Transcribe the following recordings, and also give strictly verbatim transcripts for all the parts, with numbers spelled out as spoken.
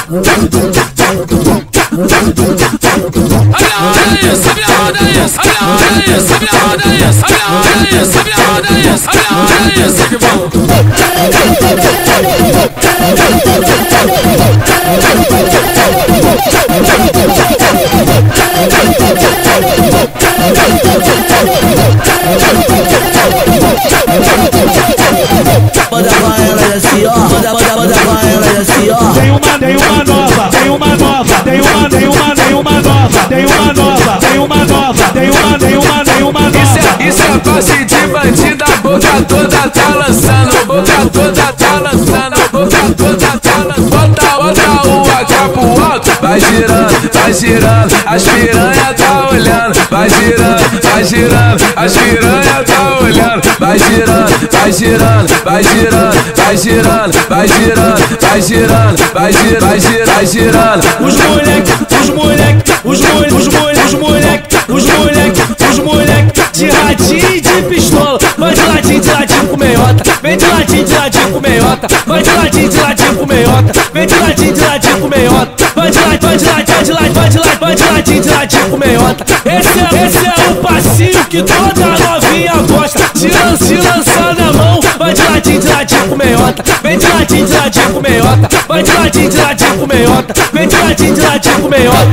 Sabe a roda aí, sabe a roda aí, sabe a roda aí, sabe a roda aí, sabe a roda aí, sabe a roda aí, sabe que bom. Manda pra ela assim, ó. Manda, manda, manda pra ela assim, ó. Tem uma, tem uma nova, tem uma nova, tem uma, tem uma, tem uma nova, tem uma nova, tem uma nova, tem uma, tem uma, tem uma nova. Isso é, isso é passe de bandida, a boca toda tá lançando, boca toda tá lançando, boca toda tá lançando. Bota, bota o A K pro alto, vai girando, vai girando, as piranha tá olhando, vai girando, vai girando, as piranha tá olhando, vai girando, vai girando, vai girando, vai girando, vai girando, vai girando, vai girando, vai girando, vai girando. Os moleque, os moleque, os moleque, os moleque, os moleque, os moleque, os moleque, de radinho e de pistola, vai de ladinho, de ladinho com meiota, vem de ladinho, de ladinho com meiota, vai de ladinho, de ladinho com meiota, vem de ladinho, de ladinho com meiota, vai de ladinho, vai de ladinho, vai de ladinho, vai de ladinho, vai de ladinho, de ladinho com meiota. Esse é, esse é o passinho que toda novinha gosta, de lança, de lança na mão, vai de ladinho, de ladinho com meiota, vem de ladinho, de ladinho com meiota, vai de ladinho, de ladinho com meiota, vem de ladinho, de ladinho com meiota.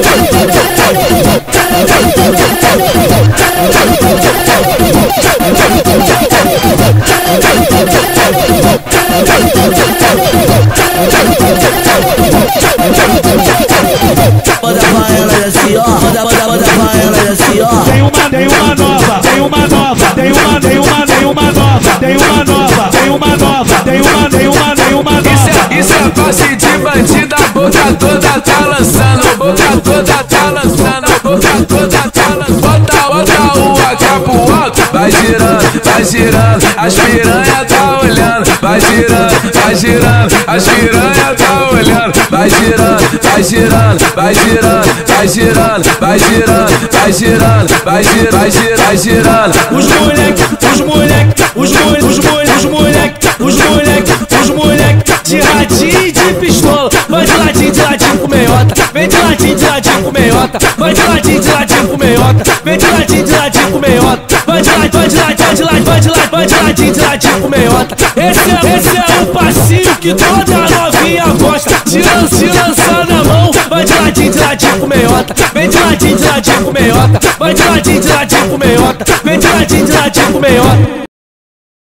Manda pra ela assim, ó. Manda, manda, manda pra ela assim, ó. Tem uma, tem uma nova, tem uma nova, tem uma, tem uma, tem uma nova, tem uma nova, tem uma nova, tem uma, tem uma, tem uma nova. Isso é, isso é passe de bandida, a boca toda tá lançando, a boca toda tá lançando, a boca toda tá lançando. Bota, bota o A K pro alto, vai girando, vai girando, as piranha tá olhando, vai girando, vai girando, as piranha tá olhando, vai girando, vai girando, vai girando, vai girando, vai girando, vai girando, vai girando, vai girando, vai girando. Os moleque, os moleque, os moleque, os moleque, os moleque, os moleque, os moleque, de radinho e de pistola, vai de ladinho, de ladinho com meiota, vem de ladinho, de ladinho com meiota, vai de ladinho, de ladinho com meiota, vem de ladinho, de ladinho com meiota, vai de ladinho, vai de ladinho, vai de ladinho, vai de ladinho, vai de ladinho, de ladinho com meiota. Esse é, esse é o passinho que toda novinha gosta, de lança, de lança na mão, vai de ladinho, de ladinho com meiota, vem de ladinho, de ladinho com meiota, vai de ladinho, de ladinho com meiota, vem de ladinho, de ladinho com meiota.